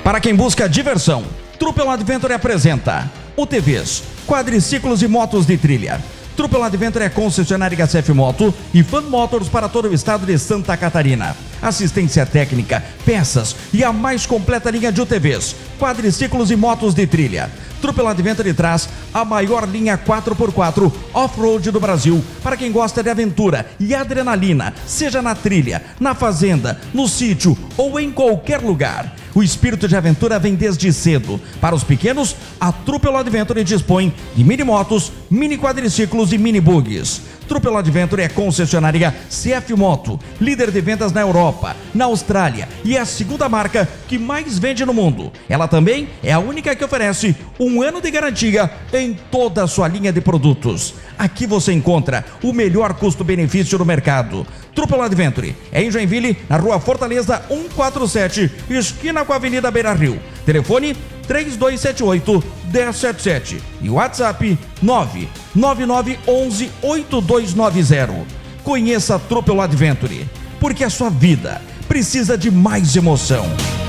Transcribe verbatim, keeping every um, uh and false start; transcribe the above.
Para quem busca diversão, Trupel Adventure apresenta U T Vs, quadriciclos e motos de trilha. Trupel Adventure é concessionária H C F Moto e Fan Motors para todo o estado de Santa Catarina. Assistência técnica, peças e a mais completa linha de U T Vs, quadriciclos e motos de trilha. Trupel Adventure traz a maior linha quatro por quatro off-road do Brasil para quem gosta de aventura e adrenalina, seja na trilha, na fazenda, no sítio ou em qualquer lugar. O espírito de aventura vem desde cedo. Para os pequenos, a Trupel Adventure dispõe de mini motos, mini quadriciclos e mini bugs. Trupel Adventure é concessionária C F Moto, líder de vendas na Europa, na Austrália e é a segunda marca que mais vende no mundo. Ela também é a única que oferece um ano de garantia em toda a sua linha de produtos. Aqui você encontra o melhor custo-benefício do mercado. Trupel Adventure é em Joinville, na Rua Fortaleza cento e quarenta e sete, esquina com a Avenida Beira Rio. Telefone três dois sete oito, um zero sete sete e WhatsApp nove nove nove um um oito dois nove zero. Conheça a Trupel Adventure, porque a sua vida precisa de mais emoção.